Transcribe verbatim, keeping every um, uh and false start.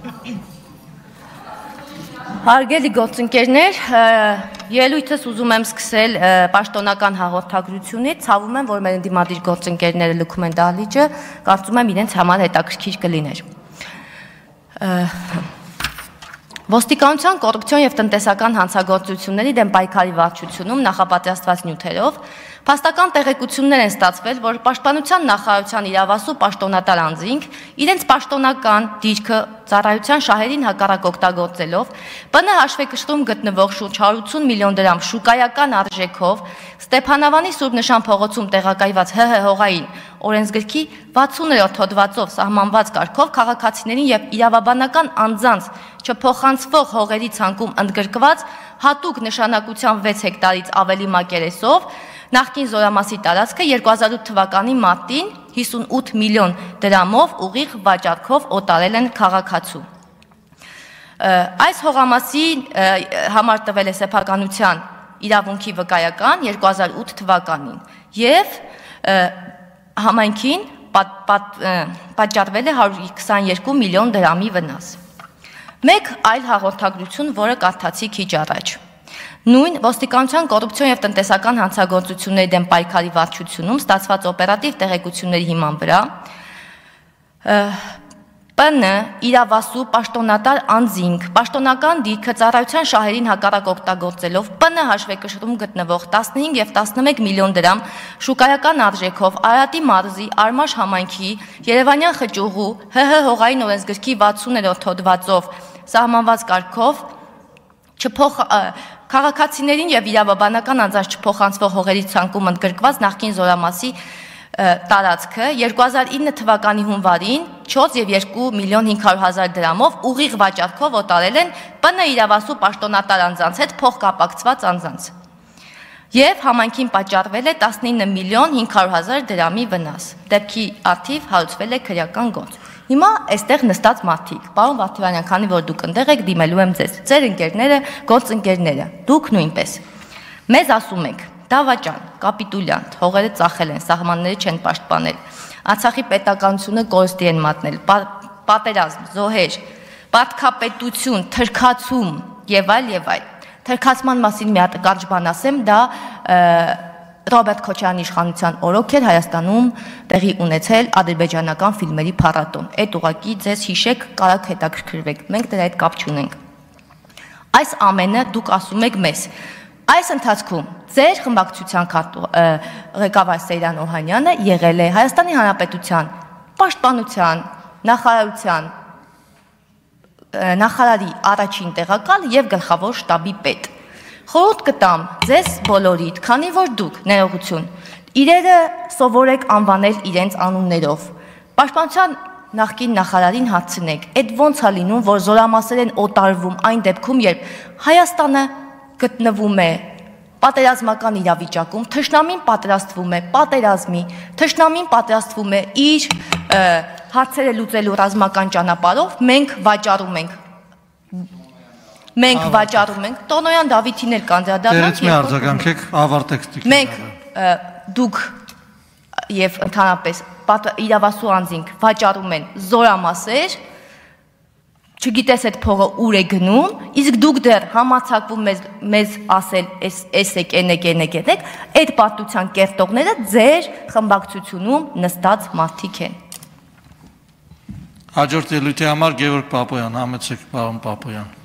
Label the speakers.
Speaker 1: Հարգելի գործընկերներ, ելույթս ուզում եմ սկսել պաշտոնական հաղորդագրությունից, ցավում եմ, որ մեր ընդդիմադիր գործընկերները լքում են դահլիճը, կարծում եմ իրենց համար հետաքրքիր կլիներ։ Ոստիկանության կոռուպցիոն և տնտեսական հանցագործությունների դեմ պայքարի վարչությունում նախապատրաստված նյութերով փաստական տեղեկություններ են ստացվել, որ Պաշտպանության նախարարության իրավասու պաշտոնատար անձինք իրենց պաշտոնական դիրքը ծառայության շահերին հակառակ օգտագործելով ՊՆ հաշվեկշռում գտնվող շուրջ հարյուր ութ միլիոն դրամ շուկայական արժեքով Ստեփանավանի Սուրբ Նշան փողոցում տեղակայված ՀՀ հողային օրենսգրքի վաթսուներորդ հոդվածով սահմանված կարգով քաղաքացիներին և իրավաբանական անձանց չփոխանցվող հողերի ցանկում ընդգրկված հատուկ նշանակության վեց հեկտարից ավելի մակերեսով նախկին զորամասի տարածքը երկու հազար ութ թվականի մարտին հիսունութ միլիոն դրամով ուղիղ վաճառքով օտարել են քաղաքացու։ Այս հողամասի համար տվել է սեփականության իրավունքի վկայական երկու հազար ութ թվականին և համայնքին պատճառվել է հարյուր քսաներկու միլիոն դրամի վնաս։ Մեկ այլ հաղորդագրություն, որը կարդացի քիչ առաջ։ Նույն ոստիկանության կոռուպցիոն և տնտեսական հանցագործությունների դեմ պայքարի վարչությունում ստացված օպերատիվ տեղեկությունների հիման վրա ՊՆ իրավասու պաշտոնատար անձինք պաշտոնական դիրքը ծառայության շահերին հակառակ օգտագործելով ՊՆ հաշվեկշռում գտնվող տասնհինգ և տասնմեկ միլիոն դրամ շուկայական արժեքով Արարատի մարզի Արմաշ համայնքի Երևանյան խճուղու ՀՀ հողային օրենսգրքի վաթսուներորդ հոդվածով սահմանված կարգով քաղաքացիներին և իրավաբանական անձանց չփոխանցվող հողերի ցանկում ընդգրկված նախկին զորամասի տարածքը երկու հազար ինը թվականի հունվարին չորս և երկու միլիոն հինգ հարյուր հազար դրամով ուղիղ վաճառքով օտարել են ՊՆ իրավասու պաշտոնատար անձանց հետ փոխկապակցված անձանց և համայնքին պատճառվել է տասնինը միլիոն հինգ հարյուր հազար դրամի վնաս, դեպքի առթիվ հարուցվել է քրեական գործ։ Հիմա այստեղ նստած մարդիկ, պարոն Վարդևանյան, քանի որ դուք ընդեղ եք, դիմելու եմ ձեզ, ձեր ընկերները, գործընկերները, դուք նույնպես։ Մեզ ասում եք, դավաճան, կապիտուլյանտ, հողերը ծախել են, սահմանները չեն պաշտպանել, Արցախի պետականությունը կորստի են մատնել, պատերազմ, զոհեր, պատքապետություն, թրքացում եւ այլ եւ այլ։ Թրքացման մասին մի հատ կարճ բան ասեմ, դա Ռոբերտ Քոչարյանի իշխանության օրոք էր Հայաստանում տեղի ունեցել ադրբեջանական ֆիլմերի փառատոն։ Այդ ուղղակի ձեզ հիշեք, կարաք հետաքրքրվեք, մենք դրա հետ կապ չունենք։ Այս ամենը դուք ասում եք մեզ։ Այս ընթացքում ձեր խմբակցության ղեկավար Սեյրան Օհանյանը եղել է Հայաստանի Հանրապետության պաշտպանության նախարարության նախարարի առաջին տեղակալ եւ գլխավոր շտաբի պետ։ Խորհուրդ կտամ ձեզ բոլորիդ, քանի որ դուք ներողություն, իրերը սովորեք անվանել իրենց անուններով։ Պաշտպանության նախկին նախարարին հարցնեք, այդ ոնց է լինում, որ զորամասեր են օտարվում այն դեպքում, երբ Հայաստանը գտնվում է պատերազմական իրավիճակում, թշնամին պատրաստվում է պատերազմի, թշնամին պատրաստվում է իր հարցերը լուծելու ռազմական ճանապարհով, մենք վաճառում ենք Մենք վաճառում ենք, Տոնոյան Դավիթին էլ կանդրադառնանք։
Speaker 2: Դերից մի արձագանքեք, ավարտեք տիկին։
Speaker 1: Մենք դուք եւ ընդհանրապես իրավասու անձինք վաճառում են զորամասեր, չգիտես այդ փողը ուր է գնում, իսկ դուք դեռ համացակվում մեզ ասել էս եք, են եք, են եք, են եք, այդ պատմության կերտողները ձեր խմբակցությունում նստած մարդիկ են։
Speaker 2: Հաջորդ ելույթի համար Գևորգ Պապոյան, համեցեք պարոն Պապոյան։